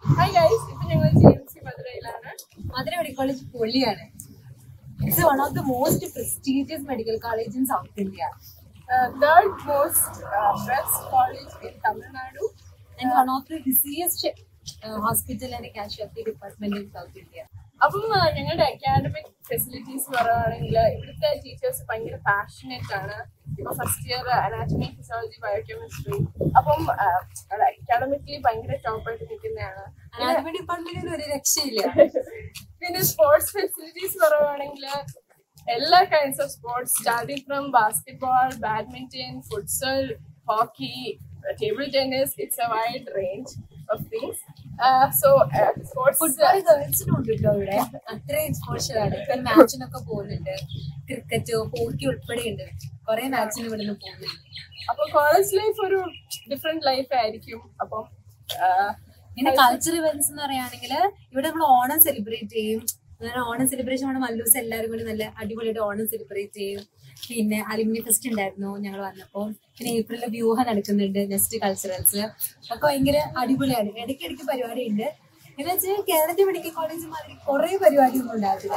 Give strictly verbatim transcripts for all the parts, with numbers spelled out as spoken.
Hi guys, ഇപ്പൊ ഞങ്ങൾ G M C മധുരയിലാണ്. മധുര മെഡിക്കൽ കോളേജ് പൊള്ളിയാണ്. It's one of the most prestigious medical college in South India. Uh, third most uh, best college in Tamil Nadu and uh, one of the busiest uh, hospital and casualty department in South India. അപ്പം ഞങ്ങളുടെ academic facilities പറയുകയാണെങ്കിൽ ഇവിടുത്തെ teachers ഭയങ്കര passionate ആണ്. ഇപ്പൊ first year anatomy physiology biochemistry അപ്പം academically ഭയങ്കര ടോപ്പായിട്ട് നിൽക്കുന്നതാണ്. അനാറ്റമി ഡിപ്പാർട്ട്മെന്റിൽ ഒരു രക്ഷയില്ല. പിന്നെ സ്പോർട്സ് ഫെസിലിറ്റീസ് പറയുകയാണെങ്കിൽ എല്ലാ kinds of sports starting from basketball, badminton, futsal, hockey, table tennis, it's a wide range of things. So sports ഗേൾസിനും ഉണ്ട് കേട്ടോ ഇവിടെ. അത്രയും എക്സ്പോഷറാണ്. ഇപ്പൊ മാച്ചിനൊക്കെ പോകുന്നുണ്ട്. ക്രിക്കറ്റ്, ഹോക്കി ഉൾപ്പെടെ ഉണ്ട്. കുറെ മാച്ചിന് ഇവിടെ നിന്ന് പോകുന്നുണ്ട്. അപ്പൊ കോളേജ് ലൈഫ് ഒരു ഡിഫറെന്റ് ലൈഫ് ആയിരിക്കും. അപ്പം പിന്നെ കൾച്ചർ ഇവന്റ്സ് എന്ന് പറയുകയാണെങ്കിൽ ഇവിടെ നമ്മൾ ഓണം സെലിബ്രേറ്റ് ചെയ്യും. അങ്ങനെ ഓണം സെലിബ്രേഷൻ ആണ്. മല്ലൂസ് എല്ലാവരും കൂടി നല്ല അടിപൊളിയായിട്ട് ഓണം സെലിബ്രേറ്റ് ചെയ്യും. പിന്നെ അലുമിനി ഫെസ്റ്റ് ഉണ്ടായിരുന്നു ഞങ്ങൾ വന്നപ്പോൾ. പിന്നെ ഏപ്രിലിൽ വ്യൂഹം നടക്കുന്നുണ്ട്. നെക്സ്റ്റ് കൾച്ചറൽസ് ഒക്കെ ഭയങ്കര അടിപൊളിയാണ്. ഇടയ്ക്കിടയ്ക്ക് പരിപാടി ഉണ്ട്. എന്ന് വെച്ചാൽ കേരളത്തിൽ മെഡിക്കൽ കോളേജ് മാതിരി കുറെ പരിപാടിയൊന്നും ഉണ്ടാവില്ല.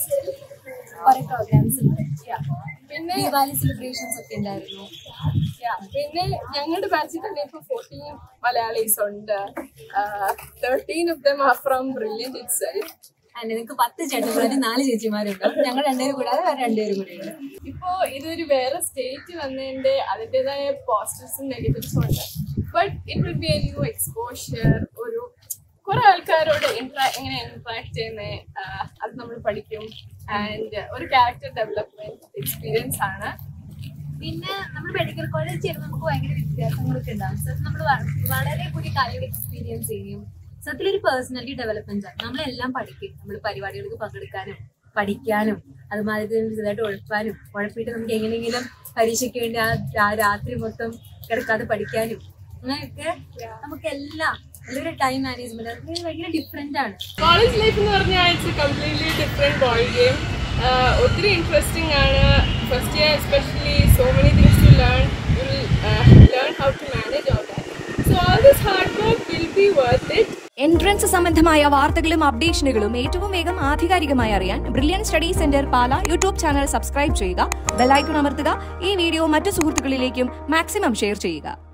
കുറെ പ്രോഗ്രാംസ് ഉണ്ട്. പിന്നെ ദീപാവലി സെലിബ്രേഷൻസ് ഒക്കെ ഉണ്ടായിരുന്നു. പിന്നെ ഞങ്ങളുടെ ബാച്ചിൽ തന്നെ ഇപ്പൊ ഫോർട്ടീൻ മലയാളീസ് ഉണ്ട്. Thirteen of them are from Brilliant itself. നിങ്ങൾക്ക് പത്ത് ചേട്ടന്മാരും നാല് ചേച്ചിമാരുണ്ട്. ഞങ്ങൾ രണ്ടുപേരും കൂടാതെ വേറെ രണ്ടുപേരും കൂടെ ഉണ്ട്. ഇപ്പോ ഇതൊരു വേറെ സ്റ്റേറ്റ് വന്നതിന്റെ അതിൻ്റെതായ പോസിറ്റീവ്സും നെഗറ്റീവ്സും ഉണ്ട്. But it will be a new exposure. ഒരു കുറെ ആൾക്കാരോട് ഇന്ററാ എങ്ങനെ ഇന്ററാക്ട് ചെയ്യുന്നത് അത് നമ്മൾ പഠിക്കും. ആൻഡ് ഒരു ക്യാരക്ടർ ഡെവലപ്മെന്റ് എക്സ്പീരിയൻസ് ആണ്. പിന്നെ നമ്മൾ മെഡിക്കൽ കോളേജ് ചെയ്യുമ്പോൾ നമുക്ക് ഭയങ്കര വ്യത്യാസങ്ങളൊക്കെ ഉണ്ടാകും. സത്യം നമ്മൾ വളരെ പുതിയ കാര്യങ്ങൾ എക്സ്പീരിയൻസ് ചെയ്യും. സത്യത്തിൽ ഒരു പേഴ്സണാലിറ്റി ഡെവലപ്മെന്റ് ആണ്. നമ്മളെല്ലാം പഠിക്കും. നമ്മൾ പരിപാടികൾക്ക് പങ്കെടുക്കാനും പഠിക്കാനും അതുമാതിരി ചെറുതായിട്ട് ഉഴപ്പാനും ഉഴപ്പിയിട്ട് നമുക്ക് എങ്ങനെയെങ്കിലും പരീക്ഷയ്ക്ക് വേണ്ടി ആ രാത്രി മൊത്തം കിടക്കാതെ പഠിക്കാനും അങ്ങനെയൊക്കെ നമുക്കെല്ലാം നല്ലൊരു ടൈം മാനേജ്മെന്റ് അത് ഭയങ്കര ഡിഫറെന്റ് ആണ്. കോളേജ് ലൈഫ് എന്ന് പറഞ്ഞാൽ it's completely different ball game. ഒത്തിരി ഇൻട്രസ്റ്റിംഗ് ആണ്. First year especially so many things to learn. You will learn how to manage all that. So all this hard work will be worth it. Entrance സംബന്ധമായ വാർത്തകളും അപ്ഡേഷനുകളും ഏറ്റവും വേഗം ആധികാരികമായി അറിയാൻ Brilliant study centre Pala YouTube channel subscribe ചെയ്യുക, bell icon അമർത്തുക. ഈ വീഡിയോ മറ്റു സുഹൃത്തുക്കളിലേക്കും മാക്സിമം ഷെയർ ചെയ്യുക.